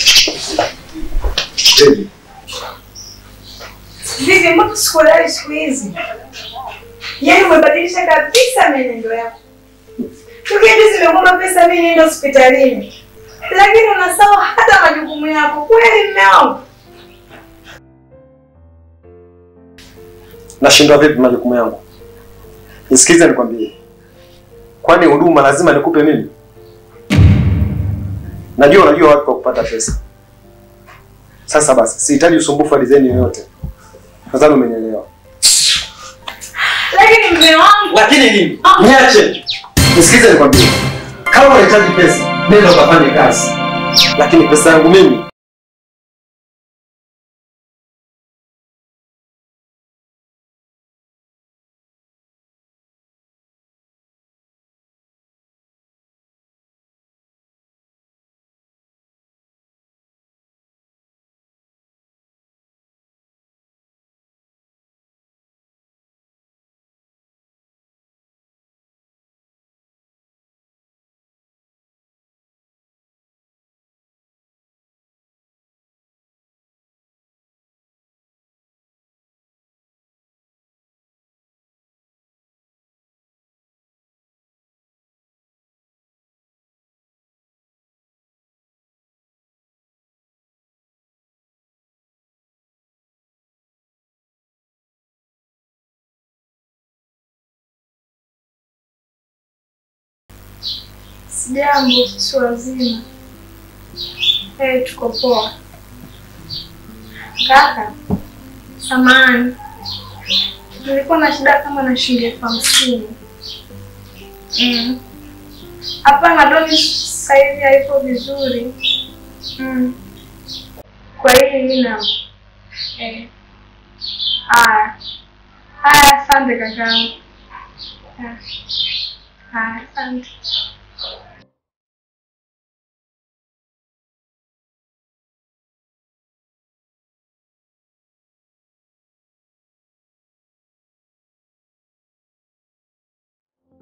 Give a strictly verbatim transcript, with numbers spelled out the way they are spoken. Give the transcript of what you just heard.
Baby. Vipi mbona sikulali siku hizi? Yaani umebadilisha kabisa mwenendo yako. Tukiendi zimegoma pesa mimi niende hospitalini. Lakini unasahau hata majukumu yako. Kweli mume wangu? Nashindwa vipi majukumu yangu? Nisikize nikwambie. Kwani huduma lazima nikupe mimi? Najua unajua wapi pa kupata pesa. Sasa basi, sihitaji usumbufu wa design yoyote. Nadhani umenielewa. Lakini mume wangu, lakini nini? Niache. Nisikize nikwambie. Kama unahitaji pesa, nenda ukafanye kazi. Lakini pesa yangu mimi sijambo sisi wazima. Eh, tuko poa. Kaka, samahani. Nilikuwa na shida kama na shilingi elfu hamsini. Mm. Hapana, doni sasa hivi haipo vizuri. Mm. Kwa hiyo mimi na eh. Ah. Ah, asante kaka. Ah. Ah, asante.